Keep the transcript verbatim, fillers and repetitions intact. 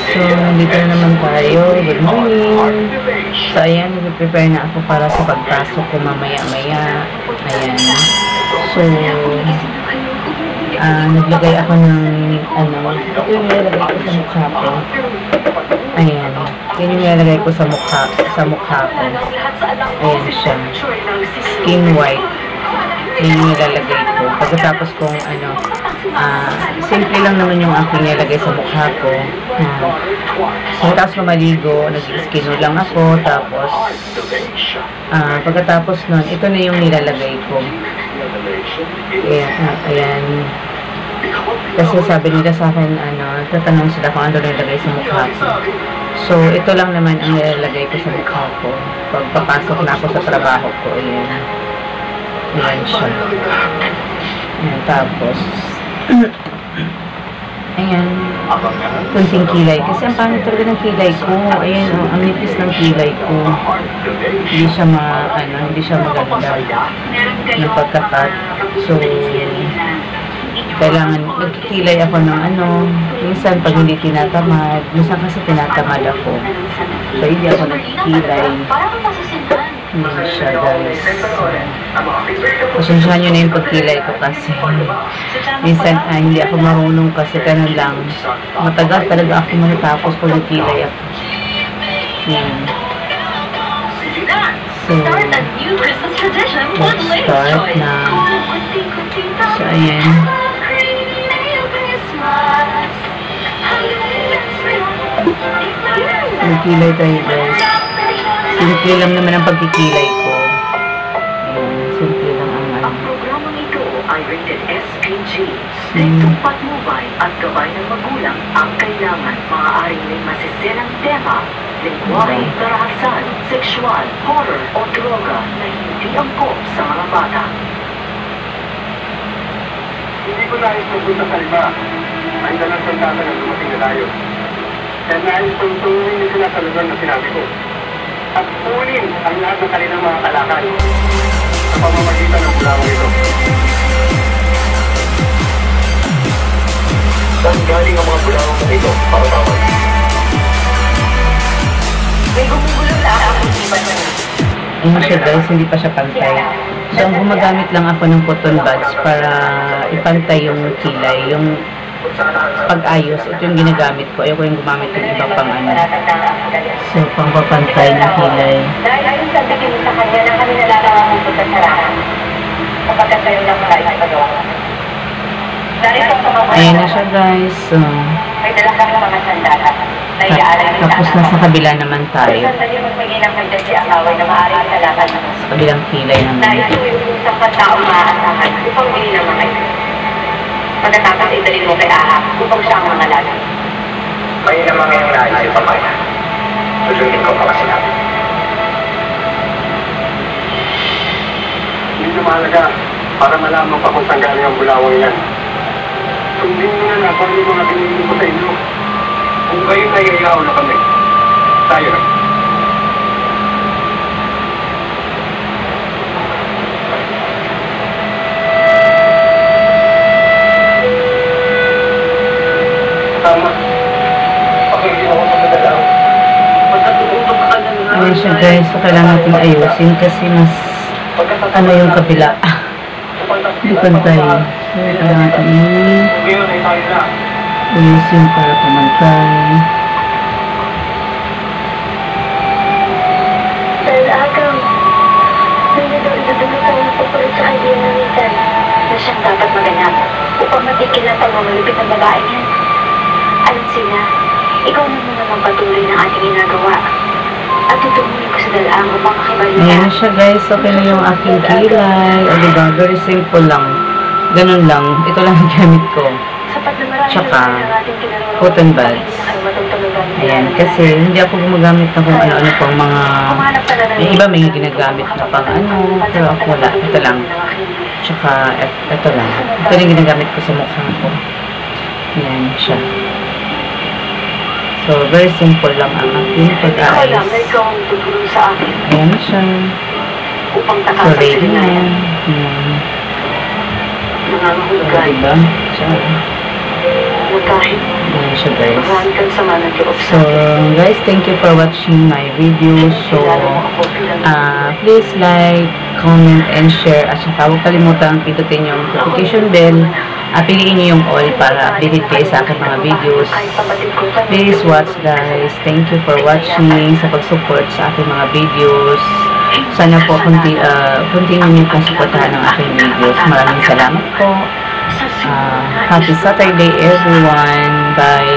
So, nandito na naman tayo. Good morning. So, ayan, nag-prepare na ako para sa pagpasok ko mamaya-maya. Ayan. So, uh, naglagay ako ng, ano, ito yung nilalagay ko sa mukha ko. Ayan. Yun yung nilalagay ko sa mukha, sa mukha ko. Ayan siya. Skin white. Yun yung nilalagay ko. Pagkatapos kong, ano, uh, simple lang naman yung aking nilalagay sa mukha ko. Hmm. So, tapos maligo, nag-skin lang ako. Tapos, uh, pagkatapos nun, ito na yung nilalagay ko. Ayan. Uh, ayan. Kasi sabi nila sa akin, ano, tatanong sila kung ano nilalagay sa mukha ko. So, ito lang naman ang nilalagay ko sa mukha ko. Pagpapasok na ako sa trabaho ko. Ayan. Ayan siya. Ayan, tapos ayan, kunting kilay. Kasi ang pangit talaga ng kilay ko. Ayan, oh, ang nipis ng kilay ko. Hindi siya ma, ano, hindi siya maganda ng pagkakat. So, kailangan, nagkikilay ako ng ano, minsan pag hindi tinatamad, minsan kasi tinatamad ako. So, hindi ako nagkikilay. Hindi siya, guys. Pasensyahan nyo na yung pagkilay ko kasi minsan ah, hindi ako marunong kasi ganun lang. Matagal talaga ako matapos pag nagkilay ako. Yan. So, let's start na. So, ayan. Nagkilay tayo, guys. Simple lang naman ang pagkikilay ko. Ayan, simple lang ang ano. Ang programang ito ay rated S P G. Striktong patnubay at gabay ng magulang ang kailangan. Maaaring may masisirang tema, lingwahe, karahasan, sexual, horror o droga na hindi angkop sa mga bata. Hindi ko nais magpunta sa iba. Ang dalang sandata ng dumating na tayo. Kaya nais kong tuloy niyo sila sa lugar na sinabi ko. At pulin ang lahat ng kanilang mga kalakal sa pamamagitan ng bulawang ito. Saan galing ang mga bulawang na ito para tawag? May gumugulo na ang isipan niya. Ayan siya, guys, hindi pa siya pantay. So, ang gumagamit lang ako ng cotton buds para ipantay yung kilay, yung pag-ayos. Ito yung ginagamit ko. Ayoko yung gumamit ng iba pang ano. So, pang papantay ng kilay. Dahil ayon sa bigyan sa kanya na kami nalalaman ng pagkasarahan kapagkat kayo lang mga ipagawa. Ayan na siya, guys. So, may dala kang mga sandata. tapos nasa kabila naman tayo. Sa kabilang kilay naman. Dahil ito yung isang pagkaong maaasahan upang hindi naman kayo. Pagkatapos italin mo kay Ahab upang siya ang mga lalo. May naman ngayong naisip pa kaya. Susundin ko pa sinabi. Hindi na mahalaga para malaman pa kung saan galing ang bulawang yan. Sundin mo na na kung ano mga binigyan ko sa inyo. Kung kayo nahihayaw na kami, tayo na. Tama. Bakit hindi ako magdadalaw? Magkatututok ka na nga. Ayan siya, guys. So, kailangan natin ayusin kasi mas ano yung kabila. Hindi pantay. So, kailangan natin Ngayon ay tayo na. ayusin para pamantay. Dahil agaw, may nadaw idudulot ang pagpalit sa kaibigan ng Ethan na siyang dapat maganap upang matigil ang pagmamalupit ng babae niyan. Alam sila, ikaw na muna magpatuloy ng ating ginagawa at tutulungan ko sa dalaang upang makibalikan. Ayan na siya, guys. Okay na yung aking kilay. O, diba? Very simple lang. Ganun lang. Ito lang ang gamit ko. Sapat na marami Tsaka, naman ang ating kinaroroonan cotton upang buds. hindi na kayo matutulugan ng Ayan. dalaga. Kasi hindi ako gumagamit ng kung ano-ano pang mga... Kumanap ka na ng Yung iba may ginagamit na pang ano. Pero ako wala. Ito lang. Tsaka, et, ito lang. Ito yung ginagamit ko sa mukha ko. Ayan siya. So, very simple lang ang aking Ikaw lang pag-aayos. na ikaw ang tutulong sa akin Ayan siya. upang So, takasan ready sila na yan. yan. Ayan. Nangangahulugan Diba? So, na kahit ayan siya, guys. marami kang sama ng loob So, guys, thank you for watching my video. So, uh, please like, comment, and share. At saka huwag kalimutan pindutin yung notification bell. Uh, piliin niyo yung all para updated kayo sa aking mga videos. Please watch, guys. Thank you for watching, sa pag-support sa aking mga videos. Sana po kunti, uh, continue niyo pong supportahan ang aking videos. Maraming salamat po. Uh, happy Saturday, everyone. Bye.